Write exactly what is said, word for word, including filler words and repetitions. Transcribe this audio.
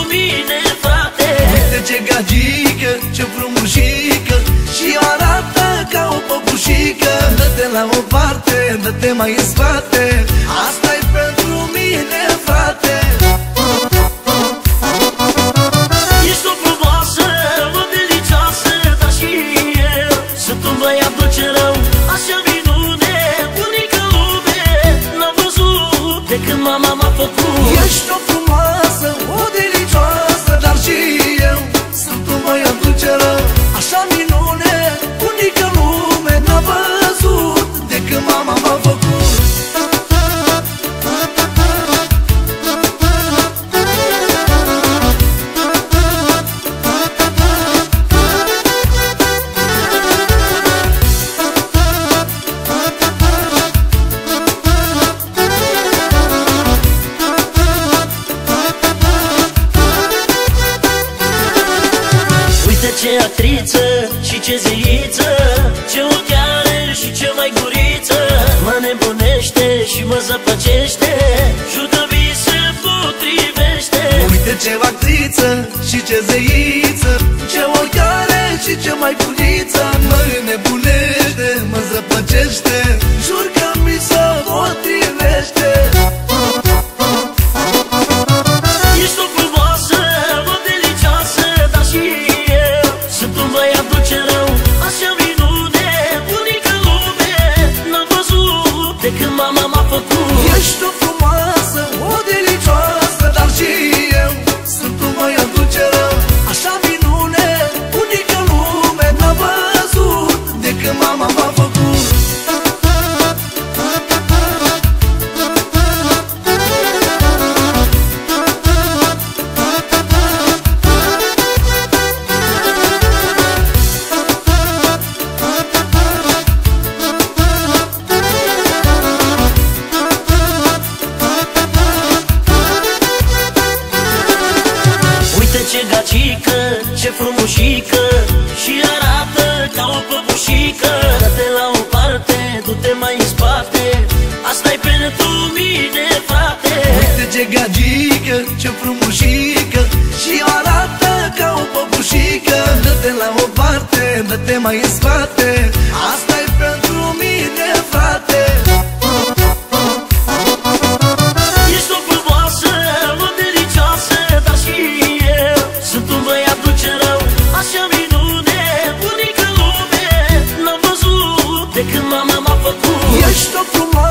mine, frate. Uite ce gagică, ce frumușică, și arată ca o păpușică. Dă-te la o parte, dă-te mai în spate, asta-i pentru mine, frate. Ești o frumoasă, o delicioasă, dar și eu sunt un băiat dulce rău. Așa minune, unică lume n-am văzut de când mama m-a făcut. Ești o frumoasă, o delicioasă, dar și eu sunt un băiat dulce rău. Așa minune, unică lume n-am văzut de când mama m-a făcut. Ce actriță și ce zeiță, ce ochi are și ce mai guriță. Mă nebunește și mă zăpăcește, jur-că vi se potrivește. Uite ce actriță și ce zeiță, ce ochi are și ce mai guriță. Mă nebunește, mă zăpăcește, jur că mi se potrivește. Ești o frumoasă, o delicioasă, dar și sunt un băiat dulce rău. Așa minune, unică lume n-am văzut de când mama m-a făcut. Ești o frumoasă, o delicioasă, dar și eu sunt un băiat dulce rău. Așa minune, unică lume n-am văzut de când mama m-a făcut. Ce gagică, ce frumușică, și arată ca o păpușică. Dă-te la o parte, du-te mai în spate, asta-i pentru mine, frate. Uite ce gagică, ce frumușică, și arată ca o păpușică. Dă-te la o parte, dă-te mai în spate, asta-i pentru mine, frate. Ești o frumoasă, o delicioasă, dar și sunt un băiat dulce rău. Așa minune, unică lume n-am văzut de când mama m-a făcut. Ești o frumoasă,